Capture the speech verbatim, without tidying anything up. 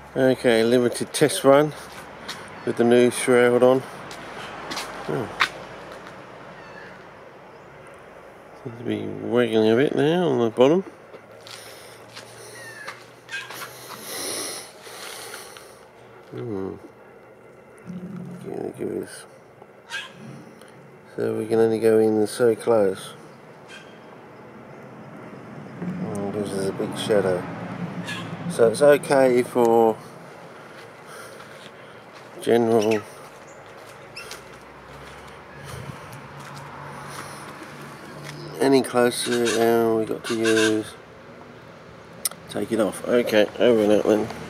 Okay, limited test run with the new Shroud on. Oh. Seems to be wiggling a bit now on the bottom. Hmm. Give this. So we can only go in so close. Oh, this is a big shadow. So it's okay for general any closer, and we got to use take it off. Okay, over and out then.